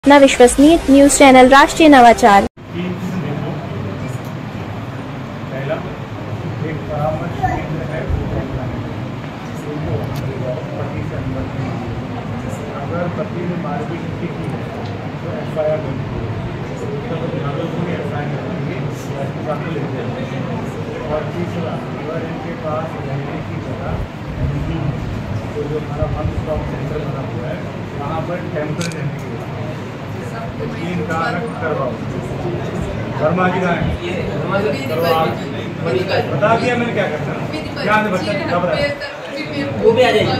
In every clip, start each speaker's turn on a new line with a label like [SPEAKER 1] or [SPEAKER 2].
[SPEAKER 1] अपना विश्वसनीय news channel राष्ट्रीय नवाचार।
[SPEAKER 2] पहला एक परामर्श केंद्र है पति से अनुमति। अगर पति ने मारपीट की है तो FIR बनती है, और तीसरा अगर इनके पास रहने की जगह नहीं है तो जो हमारा वन स्टॉप सेंटर बना हुआ है वहाँ पर टेम्परेरी रहने की जगह 3 का अलग करवाओ। वर्मा जी का बता दिया मैंने क्या करना है। ध्यान से बच्चा घबरा वो भी आ जाएगी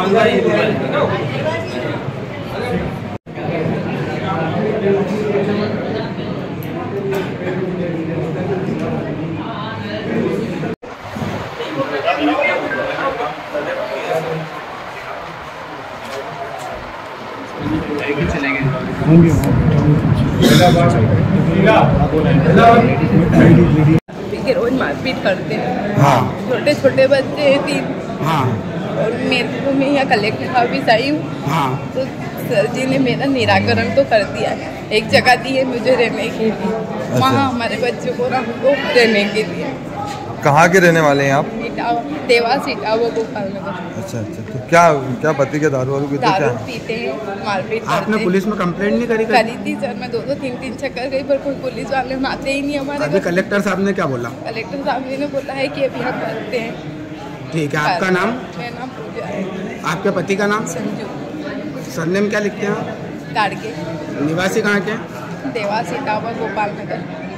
[SPEAKER 3] रोज मारपीट करते हैं।
[SPEAKER 4] हाँ।
[SPEAKER 3] छोटे छोटे बच्चे हैं 3।
[SPEAKER 4] हाँ।
[SPEAKER 3] और मेरे को मैं यहाँ कलेक्टर ऑफिस आई हूँ।
[SPEAKER 4] हाँ।
[SPEAKER 3] तो सर जी ने मेरा निराकरण तो कर दिया है, एक जगह दी है मुझे रहने के लिए। वहाँ हमारे बच्चों को रहने के लिए।
[SPEAKER 4] कहाँ के रहने वाले हैं आप?
[SPEAKER 3] देवास इटावा गोपाल नगर।
[SPEAKER 4] अच्छा अच्छा, तो क्या पति के दारू वारू पीते
[SPEAKER 3] दारू पीते हैं, मारपीट करते हैं।
[SPEAKER 5] आपने पुलिस में कंप्लेंट नहीं करी?
[SPEAKER 3] करी थी सर, मैं 2-2 3-3 चक्कर गई पर कोई पुलिस वाले आते ही नहीं हमारे।
[SPEAKER 5] अभी कलेक्टर साहब ने क्या बोला?
[SPEAKER 3] कलेक्टर साहब ने बोला है कि अभी हम करते हैं।
[SPEAKER 5] ठीक है, आपका नाम?
[SPEAKER 3] मेरा नाम पूजा है।
[SPEAKER 5] आपके पति का नाम?
[SPEAKER 3] संजू।
[SPEAKER 5] सरनेम क्या लिखते हैं?
[SPEAKER 3] गाड़गे।
[SPEAKER 5] निवासी कहाँ के?
[SPEAKER 3] देवास इटावा गोपाल नगर।